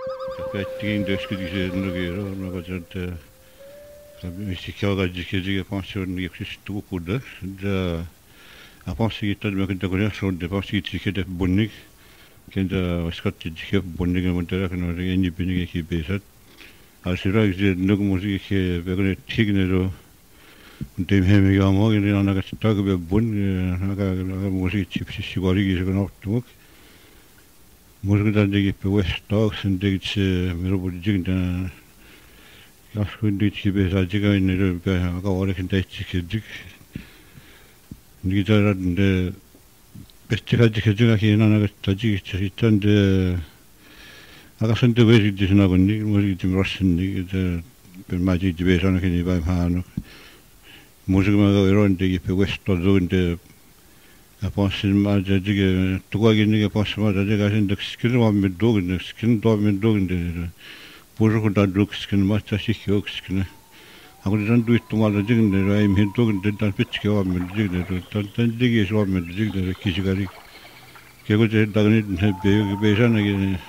Pettiin työskentelyä nukiro, no kun se mistä käydään jikiä pension yksi tukuda, da a pension että me kun tekoja on de pension jikiä bunnik, kenda skatti jikiä bunnik on täällä kun on eni bunnik kipesat, asira is nuk musik begon tignero, dem hemi gamo in ana tag be bun aga musik chipsi sigari is gan optuk. Musik degi pe west dogs and degi merobu jigda jaskundi chibe sajiga in pe aga ore kinta chikdik nigidara de bestiga jikega hina na taji chitande aga sende wezi disna gonni musik dim rosin ni de pe maji dibe sana kini ba hanu musik ma ga eron degi pe west dogs de apostil ma jige tugaginige apostil ma jige gasen de skin wa mit dogen skin do mit dogen de burgu da duk skin ma tasik yok skin agu dan duit tumal de jige de rai mit dogen de dan pitke wa mit jige de tan jige wa mit jige de kisigari kego je dagni be jana ge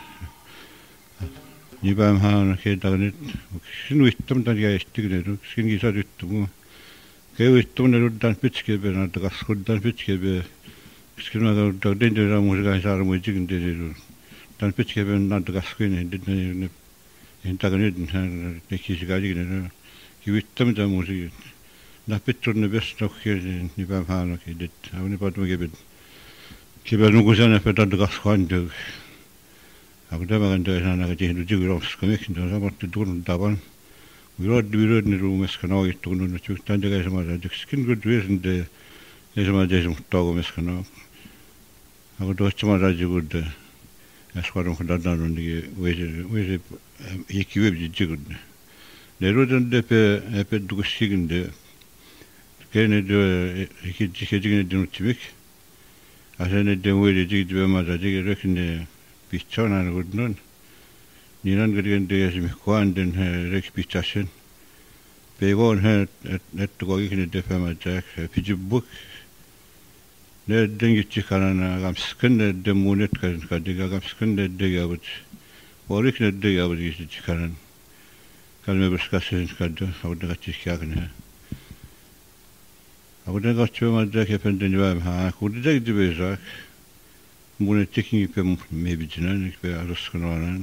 ni bam ha na ke dagni skin wittum dan ya istig de skin gisa wittum ke wittum de dan pitke be na da skod dan pitke be 스키마가 더된데라 무지가 사람 무지긴데 단 pitch게는 나도 가스키네 근데 인타그네 내키시가지기네 기위점자 무지 나 pitch는 베스트게 니바 하나게 됐 아무리 봐도 게베 기별은 고산에 페다도 가스관데 아무데마간데 하나가 제일 지구로 없으면 근데 아무것도 도는 답은 위로드위로드니 루메스 카나오이 또는 쭉 단데가서 말아 스킨 그 뒤에서인데 예서 맞아 좀 떠고 메스카나 하고 또 어쩌면 가지고 데 에스과론 혼자다는 게 왜왜 이 기회지 지금 내로던데 배 두고 시긴데 걔네도 이렇게 지켜지는 데는 집에 아세네 데모에 지기도 맞아 지게 이렇게 비춰나는 거는 니는 그런데 예수님 고안된 이렇게 비춰신 배gon 해 넷도 이렇게 데 맞아 비즈북 내 등기 찍하나 감스근데 데모넷 가지가 감스근데 되게 어리게 되게 아버지 찍하는 kalme bıskasın kadar orada kaçış yakın orada kaçıyor efendim var ha kurda gidiyor bunu teknik bir mebicinen bir arasından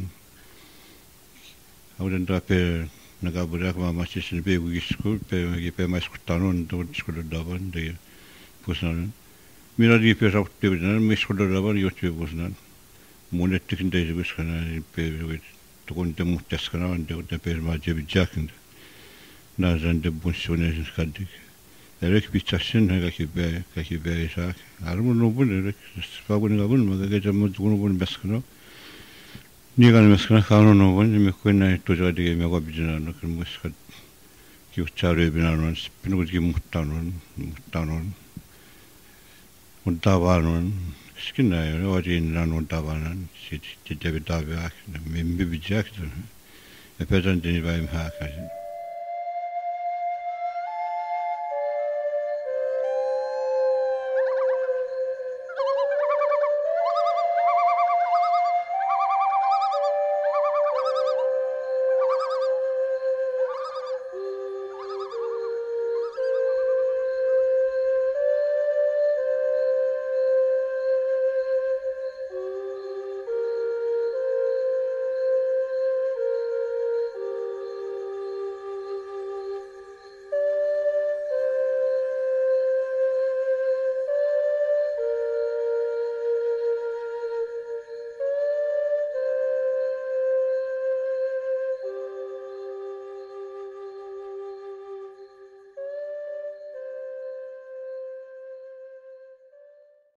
orada da pe naga bırak ama maçın bir güçlü pe maç kurtarın doğru çıkıyor davan diye pusan mirar gibi pe rapte biden maç kurtarır yok diye pusan bunu teknik de bıskana pe tukun de muhtaskana ande orada pe maçı bir yakın nazan de bunşone çıkardık Nerek bir çarşın kaki be isak. Armun nobun nerek spabun gabun maga gece mutgun bun beskano. Nigan beskano kanun nobun me koina toja dige me go bijina no kun muskat ki uchare binanon spinu gi muttanon muttawanon skina yo ori nanon tawanan sit te be dabe ak me bijak. Epeden dini bayim ha